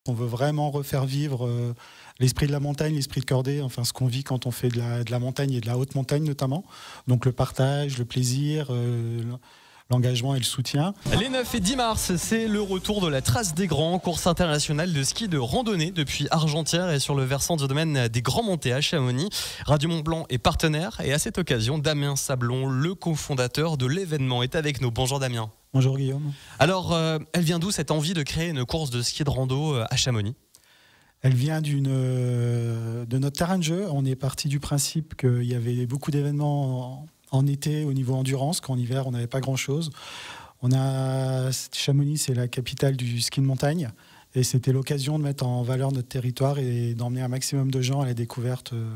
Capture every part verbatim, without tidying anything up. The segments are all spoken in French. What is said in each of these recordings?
On veut vraiment refaire vivre euh, l'esprit de la montagne, l'esprit de cordée, enfin ce qu'on vit quand on fait de la, de la montagne et de la haute montagne notamment. Donc le partage, le plaisir, euh, l'engagement et le soutien. Les neuf et dix mars, c'est le retour de la Trace des Grands, course internationale de ski de randonnée depuis Argentière et sur le versant du domaine des Grands Montées à Chamonix. Radio Mont-Blanc est partenaire et à cette occasion, Damien Sablon, le cofondateur de l'événement, est avec nous. Bonjour Damien. Bonjour Guillaume. Alors, euh, elle vient d'où cette envie de créer une course de ski de rando à Chamonix ? Elle vient d'une, euh, de notre terrain de jeu. On est parti du principe qu'il y avait beaucoup d'événements en, en été au niveau endurance, qu'en hiver on n'avait pas grand-chose. On a, Chamonix, c'est la capitale du ski de montagne. Et c'était l'occasion de mettre en valeur notre territoire et d'emmener un maximum de gens à la découverte euh,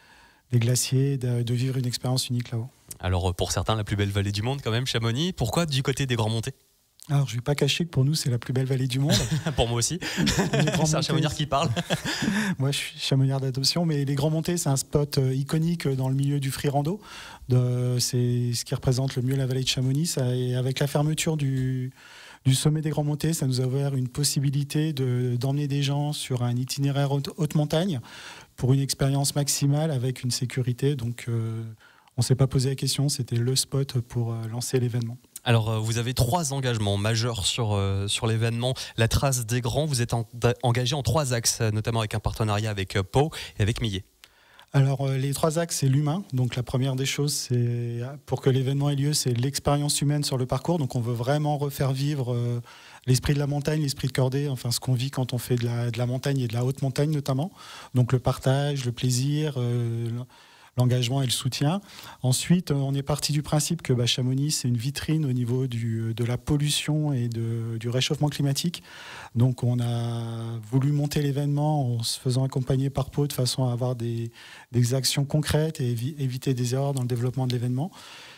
des glaciers, de, de vivre une expérience unique là-haut. Alors pour certains, la plus belle vallée du monde quand même, Chamonix. Pourquoi du côté des Grands Montées ? Alors je ne vais pas cacher que pour nous c'est la plus belle vallée du monde. Pour moi aussi. C'est un Chamonnière qui parle. Moi je suis Chamonnière d'adoption, mais les Grands Montées c'est un spot euh, iconique dans le milieu du free rando. De, c'est ce qui représente le mieux la vallée de Chamonix. Ça, et avec la fermeture du, du sommet des Grands Montées, ça nous a ouvert une possibilité de, d'emmener des gens sur un itinéraire haute, haute montagne pour une expérience maximale avec une sécurité. Donc euh, on ne s'est pas posé la question, c'était le spot pour euh, lancer l'événement. Alors, vous avez trois engagements majeurs sur, euh, sur l'événement La Trace des Grands. Vous êtes en, engagé en trois axes, notamment avec un partenariat avec euh, Pau et avec Millet. Alors, euh, les trois axes, c'est l'humain. Donc, la première des choses, c'est pour que l'événement ait lieu, c'est l'expérience humaine sur le parcours. Donc, on veut vraiment refaire vivre euh, l'esprit de la montagne, l'esprit de cordée, enfin, ce qu'on vit quand on fait de la, de la montagne et de la haute montagne notamment. Donc, le partage, le plaisir, euh, l'engagement et le soutien. Ensuite, on est parti du principe que bah, Chamonix, c'est une vitrine au niveau du, de la pollution et de, du réchauffement climatique. Donc, on a voulu monter l'événement en se faisant accompagner par Pau de façon à avoir des, des actions concrètes et évi- éviter des erreurs dans le développement de l'événement.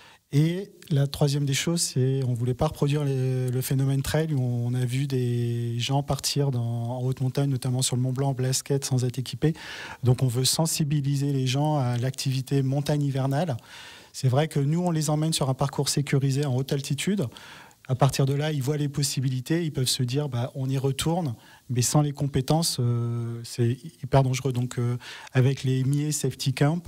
Et la troisième des choses, c'est on ne voulait pas reproduire les, le phénomène trail où on a vu des gens partir dans, en haute montagne, notamment sur le Mont Blanc, en basket, sans être équipés. Donc on veut sensibiliser les gens à l'activité montagne hivernale. C'est vrai que nous, on les emmène sur un parcours sécurisé en haute altitude. À partir de là, ils voient les possibilités, ils peuvent se dire bah, on y retourne, mais sans les compétences, euh, c'est hyper dangereux. Donc, euh, avec les Millet Safety Camp,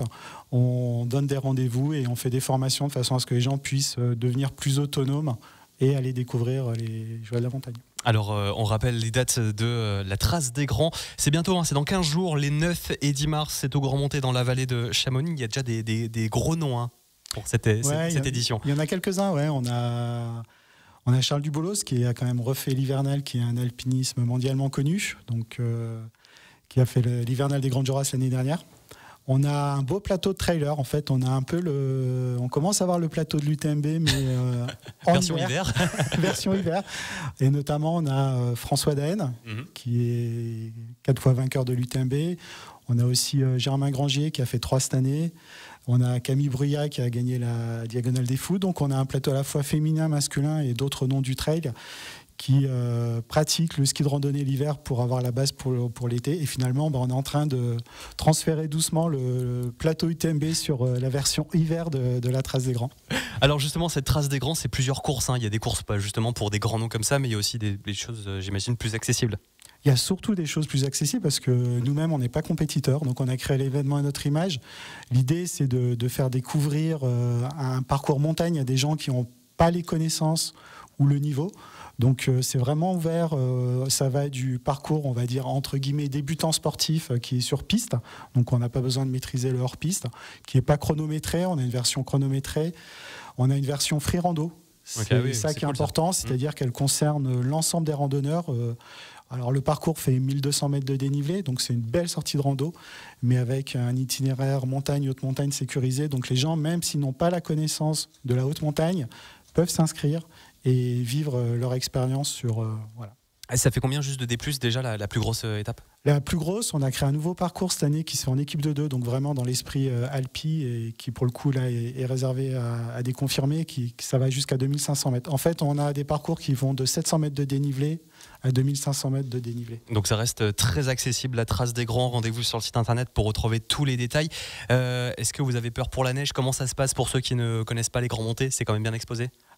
on donne des rendez-vous et on fait des formations de façon à ce que les gens puissent euh, devenir plus autonomes et aller découvrir les joies de la montagne. Alors, euh, on rappelle les dates de euh, la Trace des Grands. C'est bientôt, hein, c'est dans quinze jours, les neuf et dix mars, c'est au Grand Montées dans la vallée de Chamonix. Il y a déjà des, des, des gros noms hein, pour cette, ouais, cette, cette a, édition. Il y en a quelques-uns, ouais. On a... On a Charles Dubolos qui a quand même refait l'hivernal, qui est un alpinisme mondialement connu, donc, euh, qui a fait l'hivernal des Grandes Jorasses l'année dernière. On a un beau plateau de trailer. En fait, on a un peu le, on commence à avoir le plateau de l'U T M B, mais euh, en version hiver. version hiver. Et notamment, on a euh, François Daen, mm-hmm. qui est quatre fois vainqueur de l'U T M B. On a aussi euh, Germain Grangier qui a fait trois cette année. On a Camille Bruyat qui a gagné la Diagonale des Fous. Donc on a un plateau à la fois féminin, masculin et d'autres noms du trail qui euh, pratiquent le ski de randonnée l'hiver pour avoir la base pour, pour l'été. Et finalement, bah, on est en train de transférer doucement le, le plateau U T M B sur euh, la version hiver de, de la Trace des Grands. Alors justement, cette Trace des Grands, c'est plusieurs courses. Hein. Il y a des courses pas justement pour des grands noms comme ça, mais il y a aussi des, des choses, euh, j'imagine, plus accessibles. Il y a surtout des choses plus accessibles parce que nous-mêmes, on n'est pas compétiteurs. Donc, on a créé l'événement à notre image. L'idée, c'est de, de faire découvrir euh, un parcours montagne à des gens qui n'ont pas les connaissances ou le niveau. Donc, euh, c'est vraiment ouvert. Euh, ça va du parcours, on va dire, entre guillemets, débutant sportif euh, qui est sur piste. Donc, on n'a pas besoin de maîtriser le hors-piste, qui n'est pas chronométré. On a une version chronométrée. On a une version free rando. C'est okay, oui, ça c'est qui est cool, important, ça. C'est-à-dire mmh. qu'elle concerne l'ensemble des randonneurs. Euh, alors le parcours fait mille deux cents mètres de dénivelé, donc c'est une belle sortie de rando, mais avec un itinéraire montagne, haute montagne sécurisé. Donc les gens, même s'ils n'ont pas la connaissance de la haute montagne, peuvent s'inscrire et vivre leur expérience sur... Euh, voilà. Et ça fait combien juste de D plus déjà la, la plus grosse euh, étape ? La plus grosse, on a créé un nouveau parcours cette année qui se fait en équipe de deux, donc vraiment dans l'esprit euh, Alpi et qui pour le coup là est, est réservé à, à des confirmés, qui, qui ça va jusqu'à deux mille cinq cents mètres. En fait, on a des parcours qui vont de sept cents mètres de dénivelé à deux mille cinq cents mètres de dénivelé. Donc ça reste très accessible, la Trace des Grands. Rendez-vous sur le site internet pour retrouver tous les détails. Euh, est-ce que vous avez peur pour la neige ? Comment ça se passe pour ceux qui ne connaissent pas les Grands Montées ? C'est quand même bien exposé ?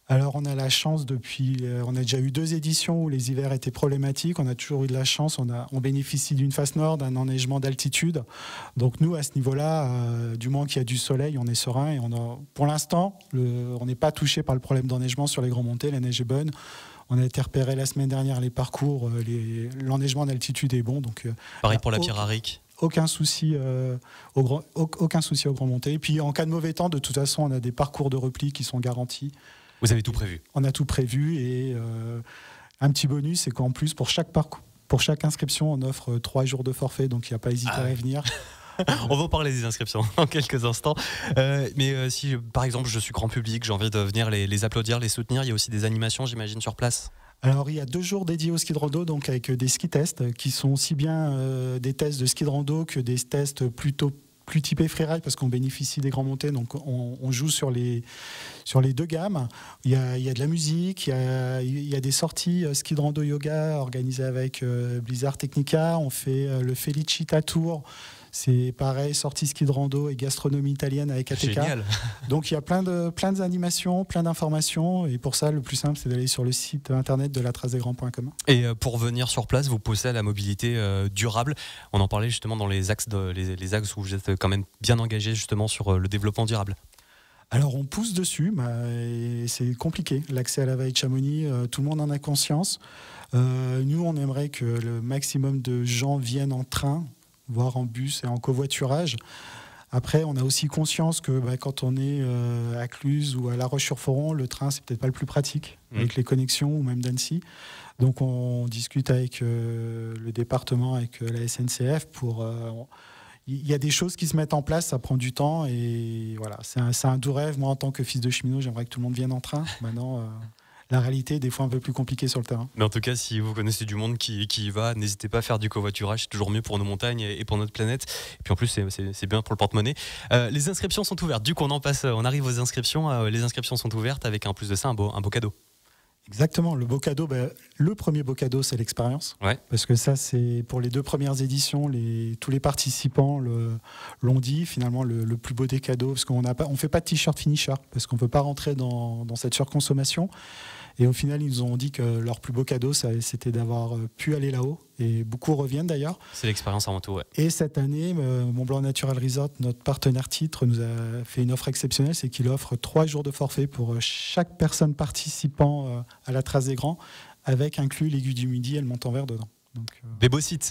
Alors on a la chance depuis, euh, on a déjà eu deux éditions où les hivers étaient problématiques, on a toujours eu de la chance, on, a, on bénéficie d'une face nord, d'un enneigement d'altitude. Donc nous à ce niveau-là, euh, du moment qu'il y a du soleil, on est serein et on a, pour l'instant, le, on n'est pas touché par le problème d'enneigement sur les grands montées, la neige est bonne. On a été repéré la semaine dernière les parcours, euh, les, l'enneigement d'altitude est bon. Donc, euh, pareil pour la Pierre Aric. Aucun souci, euh, au grand, aucun souci aux grands montées. Et puis en cas de mauvais temps, de toute façon, on a des parcours de repli qui sont garantis. Vous avez tout prévu? On a tout prévu et euh, un petit bonus, c'est qu'en plus, pour chaque, parcours, pour chaque inscription, on offre trois jours de forfait, donc il n'y a pas hésité ah, à venir. On va en parler des inscriptions dans quelques instants. Euh, mais euh, si, par exemple, je suis grand public, j'ai envie de venir les, les applaudir, les soutenir, il y a aussi des animations, j'imagine, sur place? Alors, il y a deux jours dédiés au ski de rando, donc avec des ski tests, qui sont aussi bien euh, des tests de ski de rando que des tests plutôt plus typé freeride parce qu'on bénéficie des grands montées, donc on, on joue sur les, sur les deux gammes. Il y a, il y a de la musique, il y a, il y a des sorties euh, ski de rando yoga organisées avec euh, Blizzard Technica. On fait euh, le Felicita Tour. C'est pareil, sortie ski de rando et gastronomie italienne avec A T K. Génial. Donc il y a plein de plein d'animations, plein d'informations. Et pour ça, le plus simple, c'est d'aller sur le site internet de la trace des grands point com. Et pour venir sur place, vous poussez à la mobilité euh, durable. On en parlait justement dans les axes, de, les, les axes où vous êtes quand même bien engagé justement sur le développement durable. Alors on pousse dessus, bah, et c'est compliqué. L'accès à la vallée de Chamonix, euh, tout le monde en a conscience. Euh, nous, on aimerait que le maximum de gens viennent en train, voire en bus et en covoiturage. Après, on a aussi conscience que bah, quand on est euh, à Cluse ou à La Roche-sur-Foron, le train, c'est peut-être pas le plus pratique, mmh. avec les connexions ou même d'Annecy. Donc, on discute avec euh, le département, avec euh, la S N C F pour... Euh, il y a des choses qui se mettent en place, ça prend du temps et voilà, c'est un, c'est un doux rêve. Moi, en tant que fils de cheminot, j'aimerais que tout le monde vienne en train. Maintenant... Euh, la réalité est des fois un peu plus compliquée sur le terrain. Mais en tout cas, si vous connaissez du monde qui, qui y va, n'hésitez pas à faire du covoiturage, c'est toujours mieux pour nos montagnes et pour notre planète. Et puis en plus, c'est, c'est, c'est bien pour le porte-monnaie. Euh, les inscriptions sont ouvertes. Du coup, on en passe, on arrive aux inscriptions. Euh, les inscriptions sont ouvertes avec en plus de ça un beau, un beau cadeau. Exactement, le beau cadeau, bah, le premier beau cadeau, c'est l'expérience. Ouais. Parce que ça, c'est pour les deux premières éditions, les, tous les participants le, l'ont dit, finalement, le, le plus beau des cadeaux, parce qu'on ne fait pas de t-shirt finisher, parce qu'on ne peut pas rentrer dans, dans cette surconsommation. Et au final, ils nous ont dit que leur plus beau cadeau, ça, c'était d'avoir pu aller là-haut. Et beaucoup reviennent d'ailleurs. C'est l'expérience avant tout, ouais. Et cette année, euh, Mont-Blanc Natural Resort, notre partenaire titre, nous a fait une offre exceptionnelle, c'est qu'il offre trois jours de forfait pour chaque personne participant euh, à la Trace des Grands, avec inclus l'aiguille du Midi et le Montant-Vert dedans. Donc, euh, des beaux sites.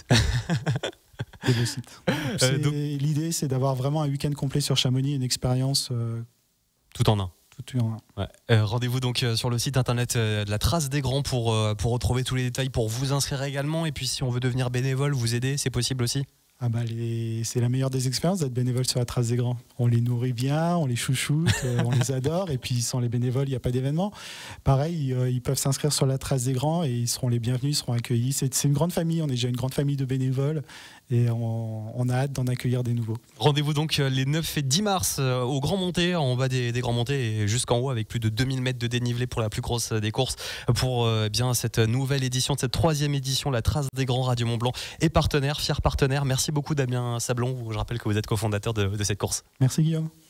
Des beaux sites. Euh, donc... L'idée, c'est d'avoir vraiment un week-end complet sur Chamonix, une expérience... Euh, tout en un. Tout en un. Ouais. Euh, rendez-vous donc euh, sur le site internet euh, de la Trace des Grands pour, euh, pour retrouver tous les détails, pour vous inscrire également. Et puis si on veut devenir bénévole, vous aider, c'est possible aussi? Ah bah les... C'est la meilleure des expériences d'être bénévole sur la Trace des Grands. On les nourrit bien, on les chouchoute, euh, on les adore. Et puis sans les bénévoles, il n'y a pas d'événement. Pareil, euh, ils peuvent s'inscrire sur la Trace des Grands et ils seront les bienvenus, ils seront accueillis. C'est, c'est une grande famille, on est déjà une grande famille de bénévoles. Et on, on a hâte d'en accueillir des nouveaux. Rendez-vous donc les neuf et dix mars euh, au Grand Monté, en bas des, des Grands Montés et jusqu'en haut avec plus de deux mille mètres de dénivelé pour la plus grosse des courses. Pour euh, bien cette nouvelle édition, cette troisième édition, la Trace des Grands. Radio Mont-Blanc et partenaire, fier partenaire. Merci beaucoup Damien Sablon. Je rappelle que vous êtes cofondateur de, de cette course. Merci Guillaume.